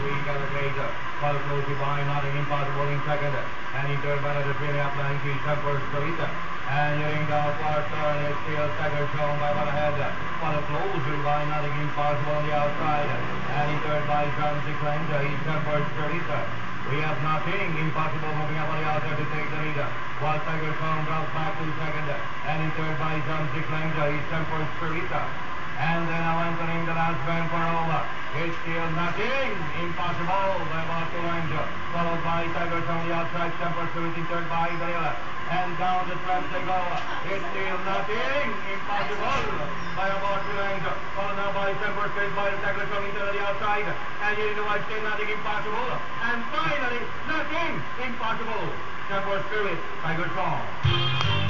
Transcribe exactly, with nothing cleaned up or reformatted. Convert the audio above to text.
We got a laser. Well closely behind, nothing impossible in second. And in third, by the train up line, three Temper Spirita. And hearing the far turn, it's still Tiger shown by one ahead. Well closely behind, nothing impossible on the outside. And in third, by John Cleanser, he's Temper Spirita. We have nothing impossible moving up on the outside to take the leader. While Tiger shown drops back to second. And in third, by John Cleanser, he's Temper Spirita. And then now entering the last bend for over. It's still nothing impossible by about two lengths. Followed by Tigers on the outside, Temper Spirit in third by Gorilla. And down the track they go. It's still nothing impossible by about two lengths. Followed now by Temper Spirit by the Tigers on the outside. And here in the white still nothing impossible. And finally, nothing impossible. Temper Spirit, Tiger Song.